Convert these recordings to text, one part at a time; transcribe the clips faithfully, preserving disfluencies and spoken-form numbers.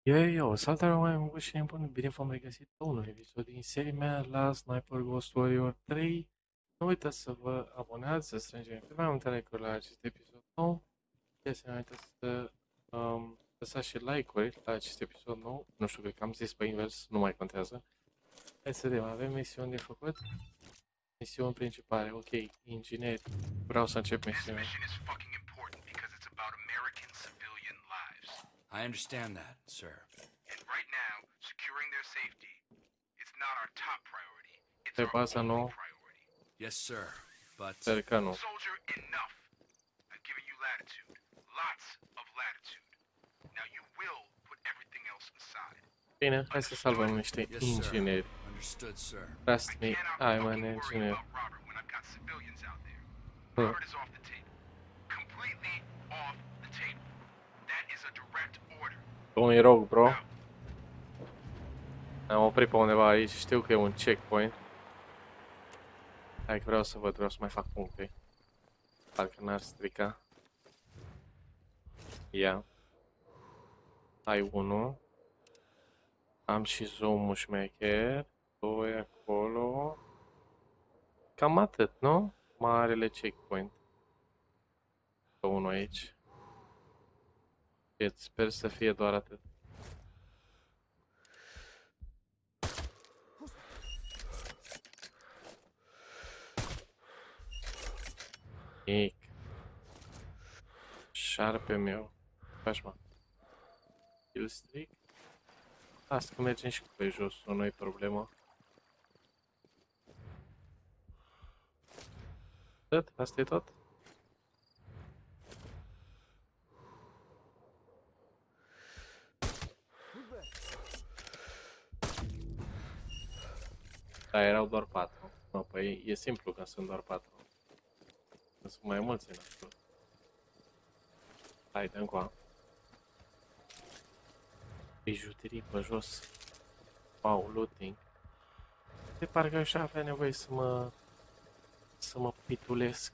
Yo, yo, yo, salutare oameni buni și nebuni, bine v-am regăsit la unul episod din seria mea la Sniper Ghost Warrior trei. Nu uitați să vă abonați, să strângem cât mai multe like-uri la acest episod nou. De asemenea, uitați să um, lăsați și like-uri la acest episod nou. Nu știu, cred că am zis pe invers, nu mai contează. Hai să vedem, avem misiuni de făcut. Misiuni principale, ok, ingineri. Vreau să încep misiunea. I understand that, sir. And right now, securing their safety, it's not our top priority. It's Pe our baza only nouă, priority. Yes, sir. But sper că nu. Soldier, enough. I've given you latitude. Lots of latitude. Now you will put everything else aside. Bine, hai să salvăm niște yes, sir. ingineri. Understood, sir. Trust I me, cannot I'm an fucking worry engineer. about Robert when I've got civilians out there. Huh. Robert is off the table. Completely off the table. That is a direct order. Un rog, bro. Am oprit pe undeva aici, știu că e un checkpoint. Hai că vreau să văd, vreau să mai fac puncte. Parcă n-ar strica. Ia. Ai unul. Am și zoom-ul șmecher. Doi acolo. Cam atât, nu? Marele checkpoint. Unul aici. Sper să fie doar atât. Mic. Șarpe meu. Faci, mă. Kill streak. Asta că mergem și cu pe jos, nu e problemă. Atât? Asta e tot? Da, erau doar patru. No, păi e simplu că sunt doar patru. Sunt mai mulți în acolo. Hai, dă încoa. Bijuterii pe jos. Wow, looting. De parcă așa avea nevoie să mă... să mă pitulesc.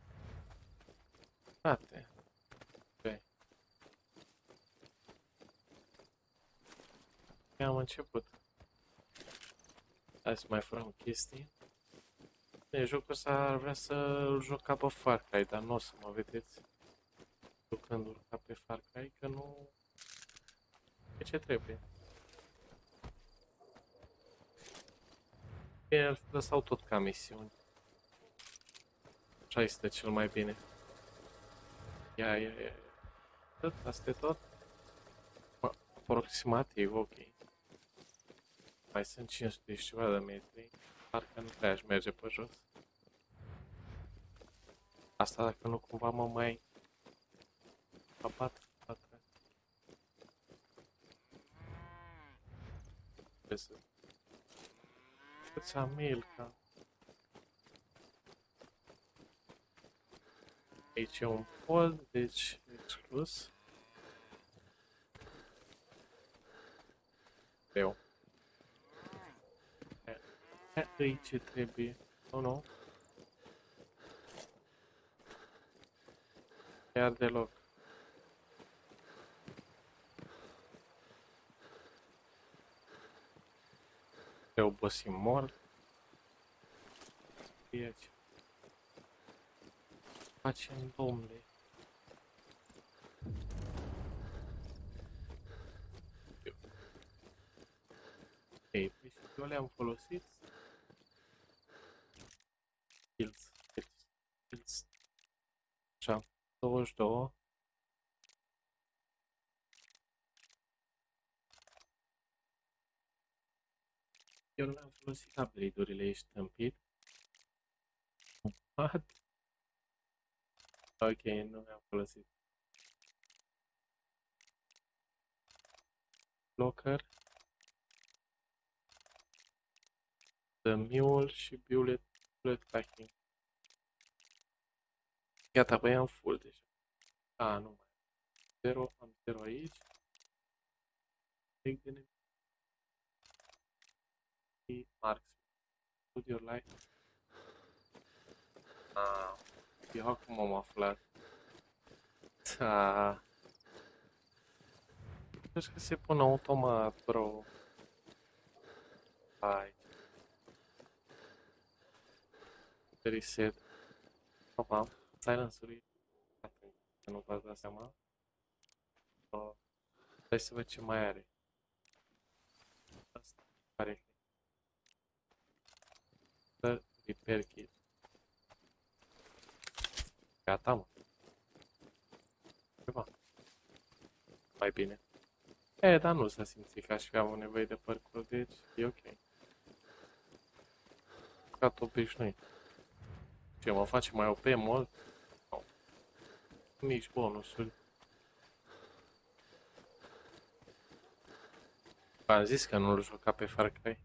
Frate. Ok. Am început. Hai să mai furăm chestii. De jocul ăsta ar vrea să-l joc ca pe Far Cry, dar nu o să mă vedeți jucându-l ca pe Far Cry, că nu... E ce trebuie. Bine, îl lăsau tot ca misiuni. Așa este cel mai bine. Ia, ia, ia. Tot, asta e tot? Mă, aproximativ, ok. Mai sunt cinci sute și ceva de metri. Parcă nu prea aș merge pe jos. Asta dacă nu cumva mă mai... abat. Câți am Milka? Aici e un pod, deci exclus. Eu. Aici trebuie. Nu, nu. Chiar deloc. Te obosim mort. Aici. Facem, domnule. Ei, păi și eu le-am folosit. Skills. Skills. Așa. douăzeci și doi. Eu nu le-am folosit upgrade-urile, ești tâmpit. What? Ok, nu le-am folosit. Blocker. The Mule și Bullet, bullet Packing. Gata, băi, am full deja. A, nu mai. Zero, am zero aici. Take the name. Marks. Put your light. Ah, eu acum am aflat. Da. Crezi că se pune automat, bro. Hai. Reset. Opa, silence-ul atent, că nu v-ați dat seama. Uh, Hai să văd ce mai are. Asta pare că repair kit. Gata, mă. Ceva. Mai bine. E, dar nu s-a simțit că aș fi avut nevoie de parcurs, deci e ok. Cat obișnuit. Ce, mă face mai O P mult? No. Mici bonusuri. Am zis că nu-l juca pe Far Cry.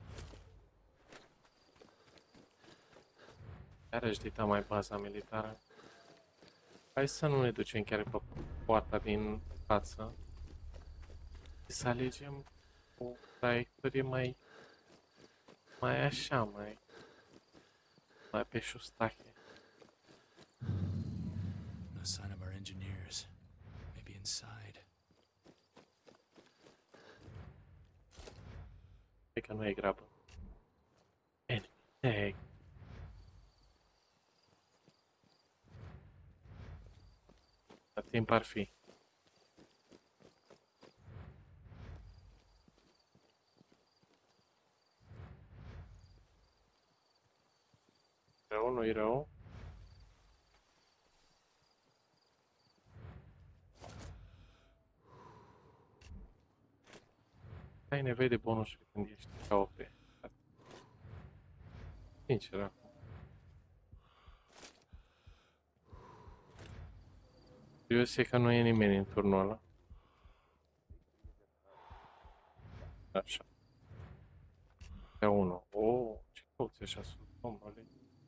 Iarăși dita mai baza militară. Hai să nu ne ducem chiar pe poarta din față. Să alegem o traiectorie mai... mai așa, mai... mai pe șustache. No sign of our engineers. Maybe inside. Cred că nu e grabă. Enemy. La timp ar fi. Rău, nu-i rău. Ai nevoie de bonusuri când ești ca O P. Sincer acum. Eu știu că nu e nimeni în turnul ăla. Așa. Pe unul. Oh, ce cauți așa sus, bombale.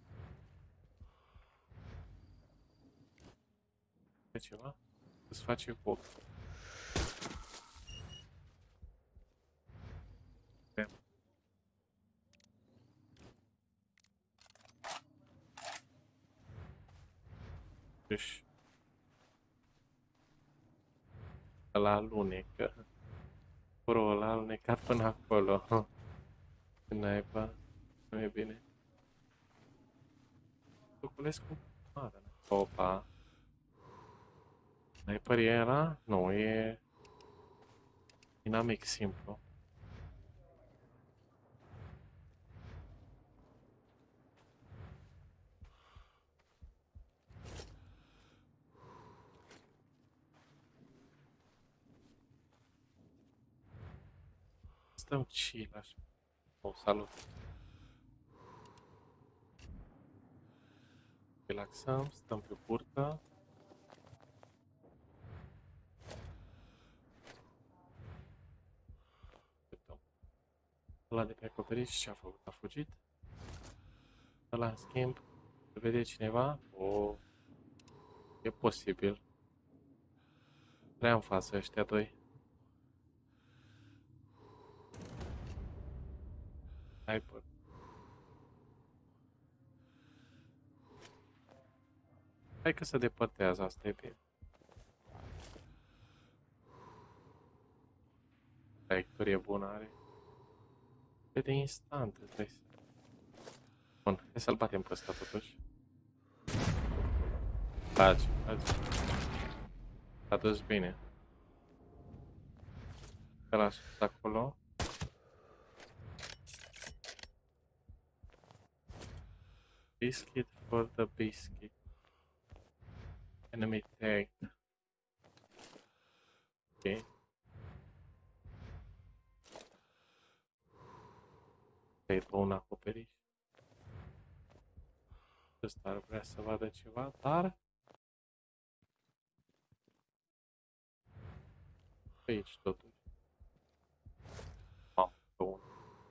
E ceva? Îți face foc. Deci... ăla alunecă. Bro, ăla a alunecat până acolo. Naiba. Nu e bine. Oculesc cu... Ah, da. Opa. Sniper e ăla? Nu, e... Dinamic simplu. Stăm chill așa. Oh, salut. Relaxăm, stăm pe burtă. Așteptăm. Ăla de pe acoperiș ce-a făcut? A fugit? Ăla în schimb, îl vede cineva? O, e posibil. Prea în față ăștia doi. Sniper. Hai că se depărtează, asta e bine. Traiectorie bună are. Vede instant, îți dai seama. Bun, hai să-l batem pe ăsta totuși. Taci, taci. S-a dus bine. Ăla sus acolo. Biscuit for the biscuit. Enemy tagged. Ok. E pe un acoperiș. Ăsta ar vrea să vadă ceva, dar... Pe aici totuși. Am pe unul.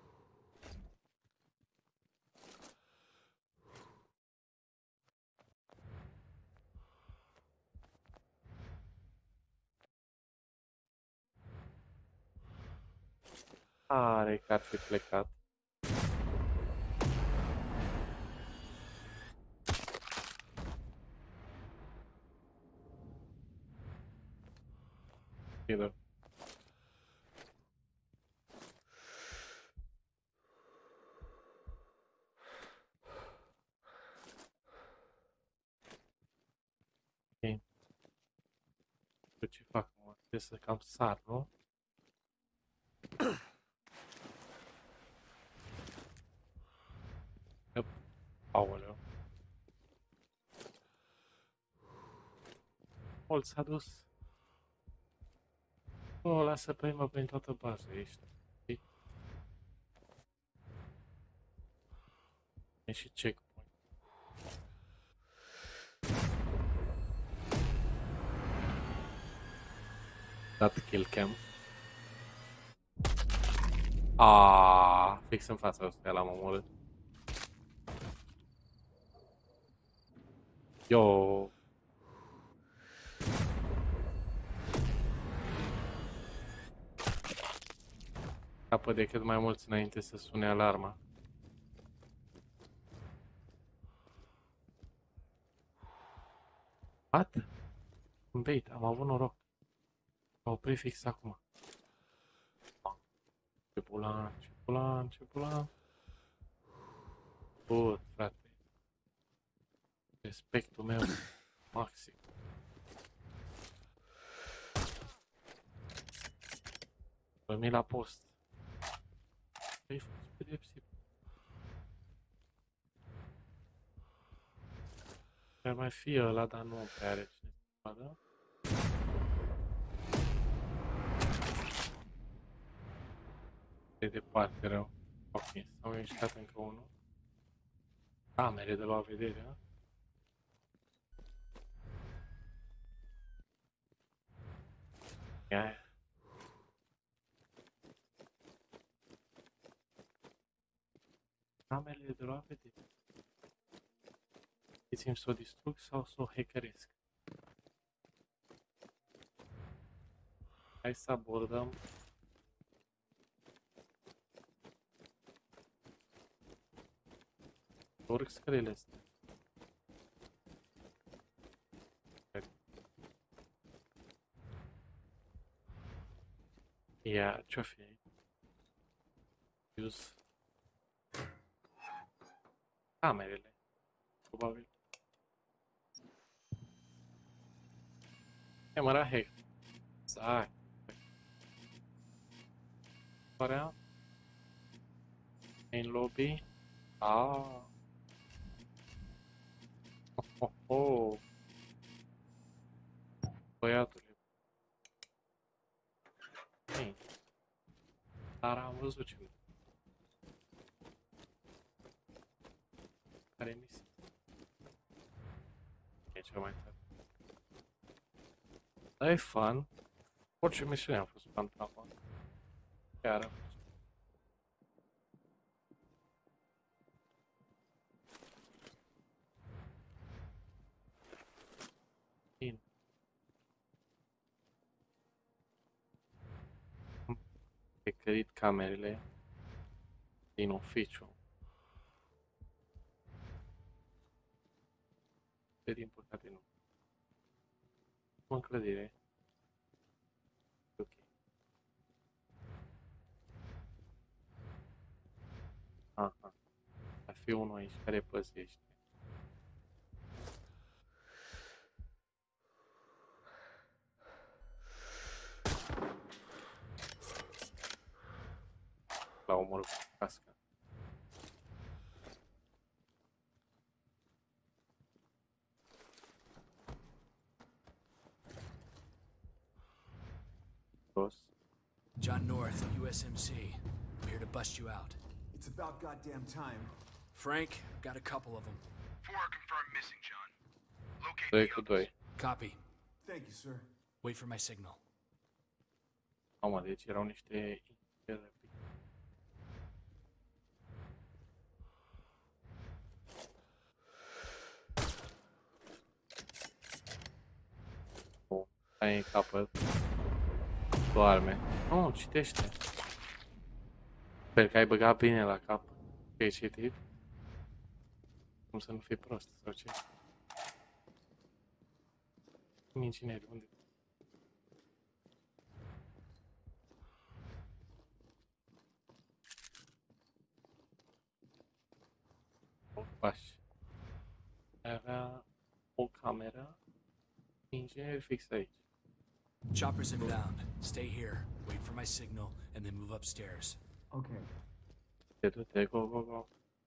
Are că ar fi plecat. Killer. Trebuie să cam sar, nu? Yep. Aoleu. Mult s-a dus. O, lasă primă prin toată baza, ești. E și checkpoint. Dat kill cam. Aaaa, fix în fața ăsta l-am omorât. Yo. Capă de cât mai mulți înainte să sune alarma. What? Un bait, am avut noroc. A oprit fix acum. Ce bulan, ce bulan, ce bulan. Bă, frate. Respectul meu maxim. Păi la post. Ai fost pedepsit. Ar mai fi ăla, dar nu prea are cine să vadă. E departe rău. Ok, s-au mișcat încă unul. Camere de luat vedere, a? Ia. Camerele de luat vedere. Îți să o distrug sau să o hackeresc? Hai să abordăm. Urc scările astea. Ia, ce-o fi aici? Use camerele, probabil. Camera hack. Exact. Părea? Main lobby. Ah. Oh, oh, oh. Băiatule. Ei. Dar am văzut ce. Care misie? E cel mai tare. Dar e fun. Orice misiune a fost fun până acum. Chiar a fost. Bine. Am pecărit camerele din oficiu. Pe din păcate nu. În clădire. Ok. Aha. Ar fi unul aici care păzește. La omorul cu casca. Dos. John North, U S M C. I'm here to bust you out. It's about goddamn time. Frank, I've got a couple of them. Four are confirmed missing, John. Locate doi the cu others. doi. Copy. Thank you, sir. Wait for my signal. Mamă, deci erau niște... Oh, stai în capăt. Doarme. Nu, oh, citește. Sper că ai băgat bine la cap. Că ai citit. Cum să nu fii prost sau ce? Ingineri, unde? O pași. Avea o cameră. Ingineri fix aici. Chopper's inbound. Stay here. Wait for my signal, and then move upstairs. Okay. Te du-te, go, go, go.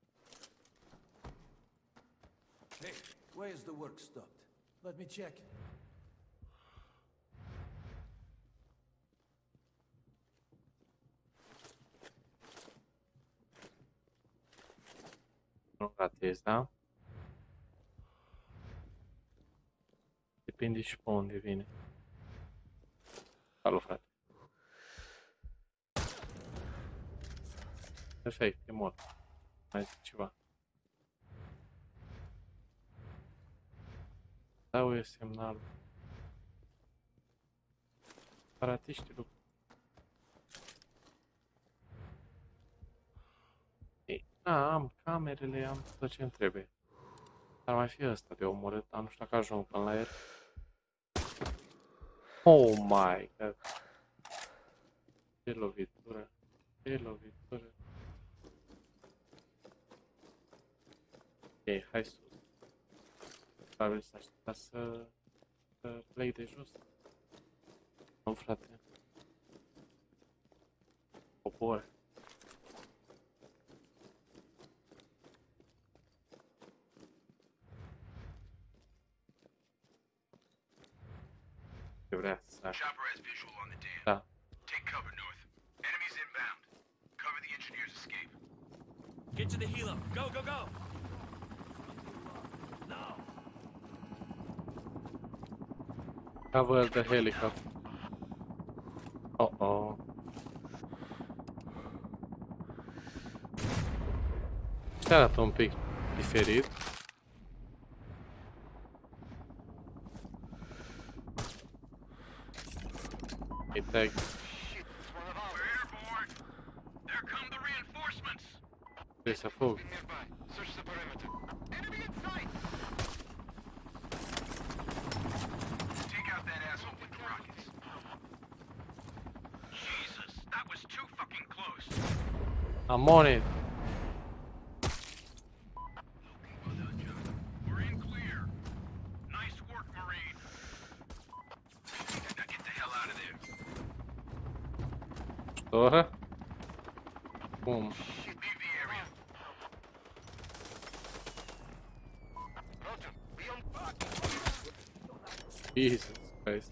Hey, why is the work stopped? Let me check. Nu ratezi, da? Depinde și pe unde vine. Salut, frate. Perfect, e mort. Mai zic ceva. Dau eu semnal. Paratiști lucru. Ei, da, am camerele, am tot ce-mi trebuie. Ar mai fi ăsta de omorât, dar nu știu dacă ajung până la el. Oh my god. Ce lovitură. Ce lovitură. Ok, hai sus. Probabil s-a așteptat să, să plec de jos. Nu, frate. Cobor. Ce vrea să fac. Chopper has visual on the dam. Da. Take cover north. Enemies inbound. Cover the engineer's escape. Get to the helo. Go, go, go! Cover the helicopter. Oh oh. Se arată un pic diferit. E tag. Shit, we're airborne. There come the reinforcements. Trebuie să fug. Nearby. Search the perimeter. Enemy in sight. Take out that asshole with the rockets. Jesus, that was too fucking close. I'm on it. Well done, John. We're in clear. Nice work, Marine. Now get the hell out of there. Что? Bum. Shit, leave the area. Roger, be on guard. Jesus Christ.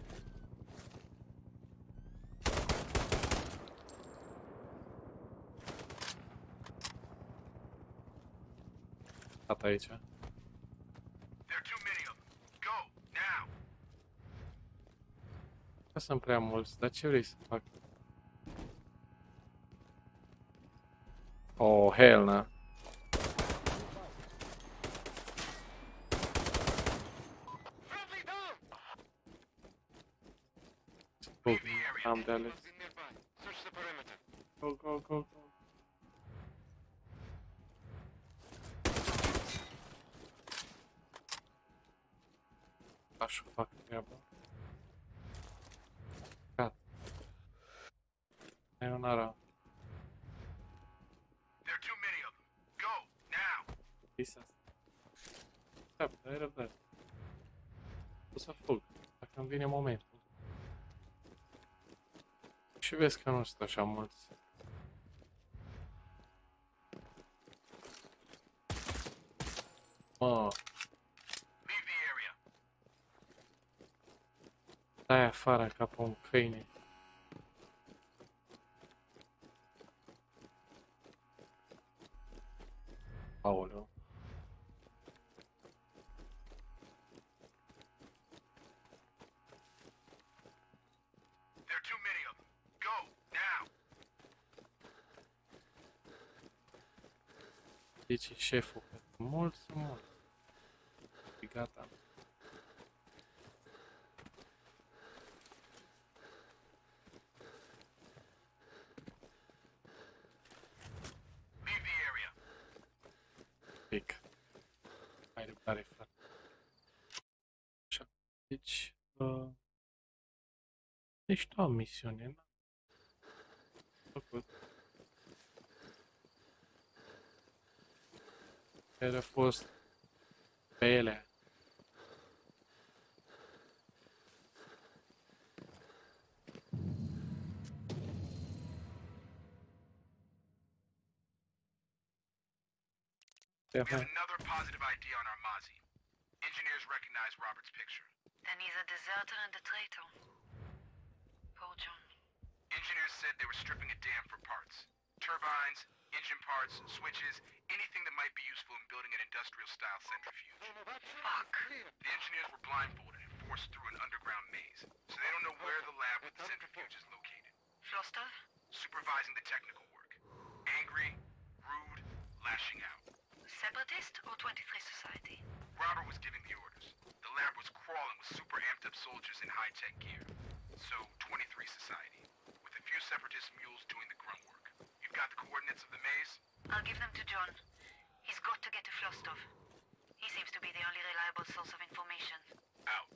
Stat aici. There are too many of them. Go, now. Nu sunt prea mulți, dar ce vrei să fac? Oh, hell, na. Friendly down. Fug, am de ales. Nearby. Search the perimeter. Go, go, go, go. Așa fac treaba. Gata. E un ara. There are too many of them. Go, now. Pisa. Așteaptă, ai răbdare. O să fug, dacă îmi vine momentul. Și vezi că nu sunt așa mulți. Mă, Leave the area. dai afară ca pe un câine. Aoleu. There are too many of them. Go, now. Zice șeful că sunt mulți, sunt mulți. E gata. Leave the area. Pic. Mai răbdare, frate. Așa. Deci, uh, deci tu am misiune, n-am făcut. Care a fost pe ele. We have another positive I D on our Mozzie. Engineers recognize Robert's picture. Then he's a deserter and a traitor. Poor John. Engineers said they were stripping a dam for parts. Turbines, engine parts, switches, anything that might be useful in building an industrial-style centrifuge. Fuck. The engineers were blindfolded and forced through an underground maze, so they don't know where the lab with the centrifuge is located. Flostov? Supervising the technical work. Angry, rude, lashing out. Separatist or twenty-three Society? Robert was giving the orders. The lab was crawling with super amped-up soldiers in high-tech gear. So, twenty-three Society, with a few separatist mules doing the grunt work. You've got the coordinates of the maze? I'll give them to John. He's got to get to Flostov. He seems to be the only reliable source of information. Out.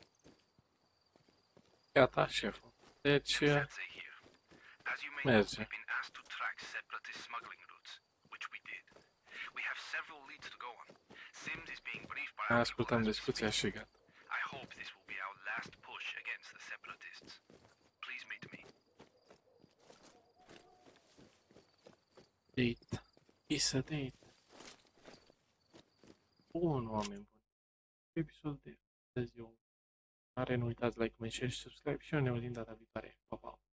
Gata, șeful. Deci, Sensei here. As you may know, merge. we've been asked to track separatist smuggling routes, which we did. We have several leads to go on. Sims is being briefed by our people Ascultăm as we discuția speak. și gata. I hope this will be our last push against the separatists. Please meet me. Date. Is a date. Bun, oameni buni. Episodul de astăzi eu. Care nu uitați like, comment, share și subscribe și eu ne auzim data viitoare. Pa, pa!